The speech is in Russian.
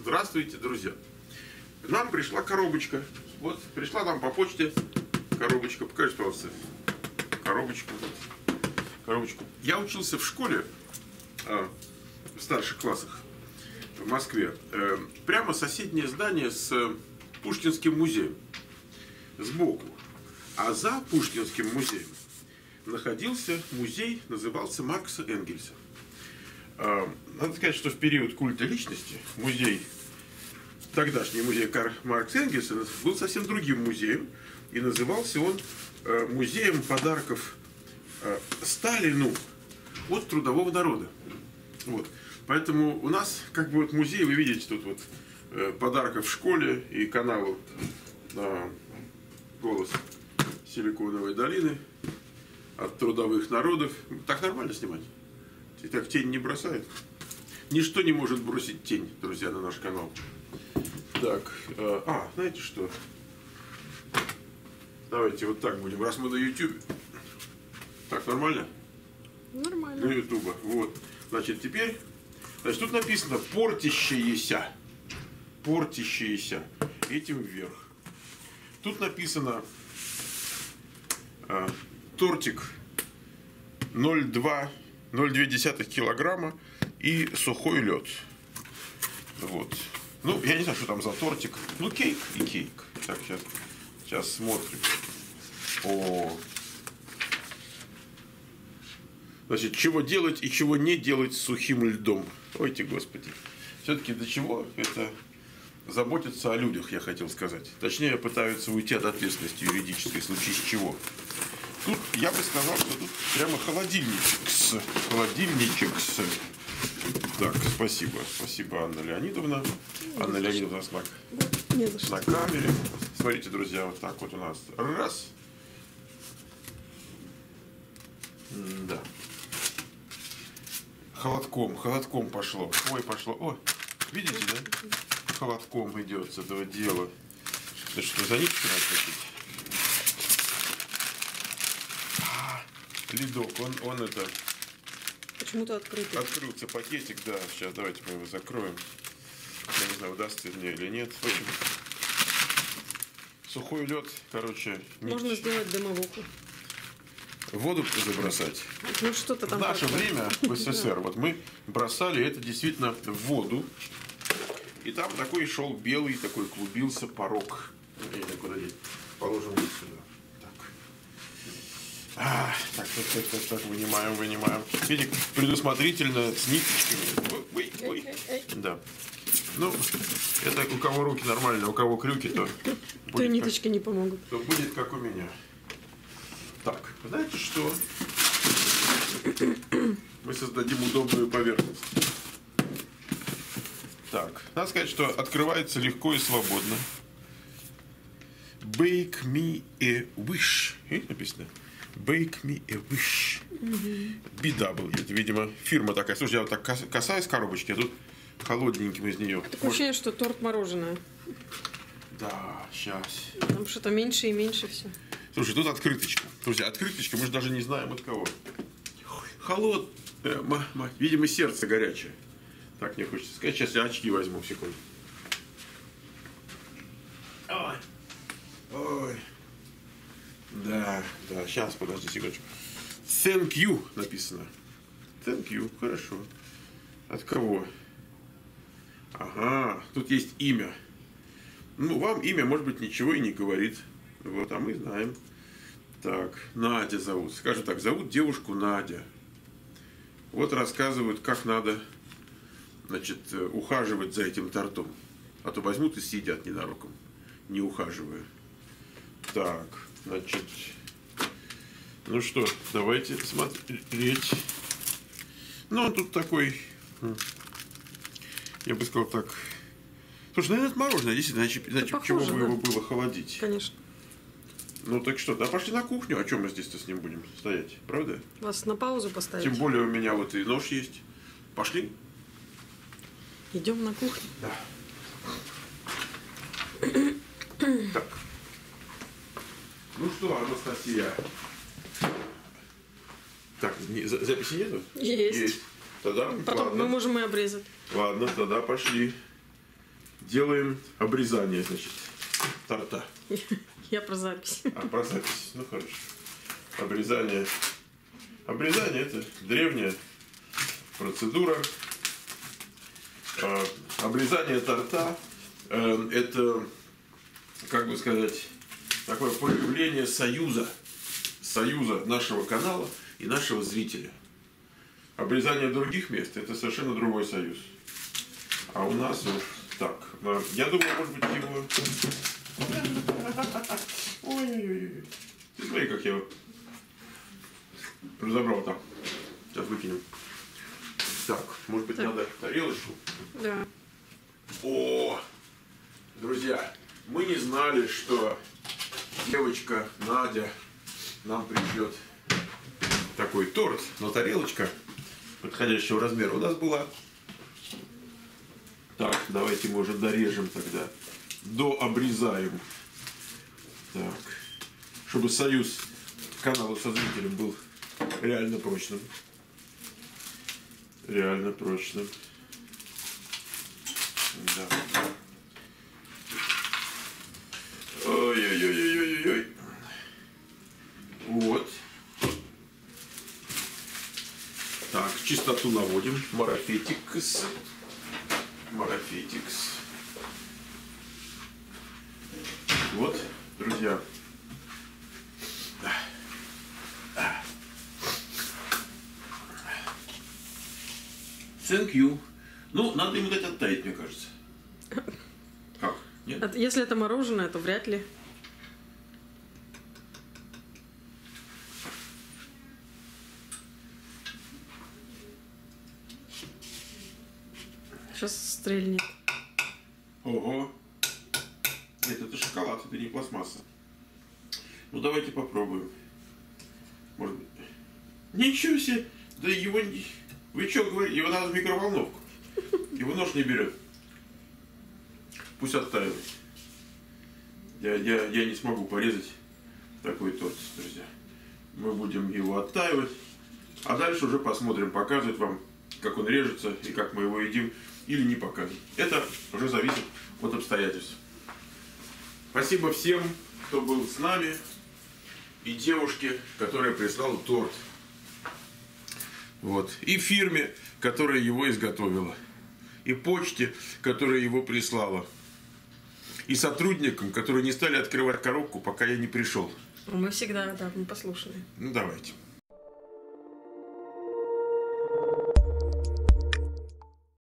Здравствуйте, друзья! К нам пришла коробочка. Вот, пришла нам по почте коробочка. Покажи, пожалуйста, коробочку. Я учился в школе в старших классах в Москве. Прямо соседнее здание с Пушкинским музеем. Сбоку. А за Пушкинским музеем находился музей, назывался Маркса Энгельса. Надо сказать, что в период культа личности музей, тогдашний музей Маркса Энгельса был совсем другим музеем. И назывался он музеем подарков Сталину от трудового народа. Вот. Поэтому у нас как бы вот музей, вы видите, тут вот подарков в школе и каналу «Голос Силиконовой долины» от трудовых народов. Так нормально снимать? И так тень не бросает? Ничто не может бросить тень, друзья, на наш канал. Так, знаете что? Давайте вот так будем, раз мы на YouTube. Так, нормально? Нормально. На YouTube. Вот. Значит, теперь... Значит, тут написано «портящееся». Портящееся. Этим вверх. Тут написано тортик 0,2 килограмма и сухой лед. Вот. Ну, я не знаю, что там за тортик. Ну, кейк и кейк. Так, сейчас смотрим. Значит, чего делать и чего не делать с сухим льдом. Ойте, Господи. Все-таки до чего это заботиться о людях, я хотел сказать. Точнее, пытаются уйти от ответственности юридической, в случае с чего. Тут, я бы сказал, что тут прямо холодильничек. Так, спасибо. Спасибо, Анна Леонидовна. Анна Леонидовна на камере. Смотрите, друзья, вот так вот у нас. Раз. Да. Холодком пошло. Ой, пошло. Ой, видите, да? Холодком идет с этого дела. Что за ниточку надо купить? Ледок, он это... Почему-то открытый. Открылся пакетик, да. Сейчас давайте мы его закроем. Я не знаю, удастся мне или нет. В общем, сухой лед, короче... Можно сделать дымовуху. Воду забросать. Ну что-то там. В наше время, в СССР, вот мы бросали это действительно в воду. И там такой шел белый, такой клубился порог. Я не знаю, куда деть. Положим вот сюда. Так, вынимаем. Видите, предусмотрительно с ниточками. Ой. Да. Ну, это у кого руки нормальные, у кого крюки, то... То ниточки не помогут. То будет как у меня. Так, знаете что? Мы создадим удобную поверхность. Так, надо сказать, что открывается легко и свободно. Bake me a wish. Видите, написано? Bake me a wish. BW. Это, видимо, фирма такая. Слушай, я вот так касаюсь коробочки, а тут холодненьким из нее. Такое ощущение, что торт мороженое. Да, сейчас. Там что-то меньше и меньше все. Слушай, тут открыточка. Друзья, открыточка, мы же даже не знаем от кого. Холод. Видимо, сердце горячее. Так, мне хочется сказать. Сейчас я очки возьму, секунду. Ой. Да, сейчас, подожди секундочку. Thank you написано. Thank you, хорошо. От кого? Ага, тут есть имя. Ну, вам имя, может быть, ничего и не говорит. Вот, а мы знаем. Так, Надя зовут. Скажем так, зовут девушку Надя. Вот рассказывают, как надо, значит, ухаживать за этим тортом. А то возьмут и съедят ненароком, не ухаживая. Так, значит, ну что, давайте смотреть. Ну, он тут такой, я бы сказал так. Слушай, наверное, это мороженое, действительно, иначе чего бы его было холодить? Конечно. Ну так что, да, пошли на кухню, а чем мы здесь-то с ним будем стоять, правда? Вас на паузу поставить? Тем более у меня вот и нож есть. Пошли? Идем на кухню. Да. Так. Ну что, Анастасия? Так, записи нету? Есть. Тогда, Потом ладно. мы можем и обрезать. Ладно, тогда пошли. делаем обрезание, значит, торта. Я про запись. А, про запись. Ну, хорошо. Обрезание. Обрезание – это древняя процедура. Обрезание торта – это, как бы сказать, такое проявление союза нашего канала и нашего зрителя. Обрезание других мест – это совершенно другой союз. А у нас вот так. Я думаю, может быть, его... Ой-ой-ой. Ты смотри, как я его разобрал там. Сейчас выкинем. Так, может быть, Так. надо тарелочку? Да. О, друзья, мы не знали, что девочка Надя нам пришлет такой торт, но тарелочка подходящего размера у нас была. Так, давайте, может, дорежем тогда, дообрезаем. Так, чтобы союз канала со зрителем был реально прочным. Реально прочным. Да. Ой-ой-ой-ой-ой-ой. Вот. Так, чистоту наводим. Марафетикс. Марафетикс. Вот, друзья. Thank you. Ну, надо ему дать оттаять, мне кажется. Как? Нет? Если это мороженое, то вряд ли. Сейчас стрельнет. Ого. Нет, это шоколад, это не пластмасса. Ну, давайте попробуем. Может быть. Ничего себе. Да его... Вы что говорите? Его надо в микроволновку. Его нож не берет. Пусть оттаивает. Я не смогу порезать такой торт, друзья. Мы будем его оттаивать. А дальше уже посмотрим, показывать вам, как он режется и как мы его едим или не показывать. Это уже зависит от обстоятельств. Спасибо всем, кто был с нами. И девушке, которая прислала торт. Вот. И фирме, которая его изготовила. И почте, которая его прислала. И сотрудникам, которые не стали открывать коробку, пока я не пришел. Мы всегда, да, мы послушные. Ну, давайте.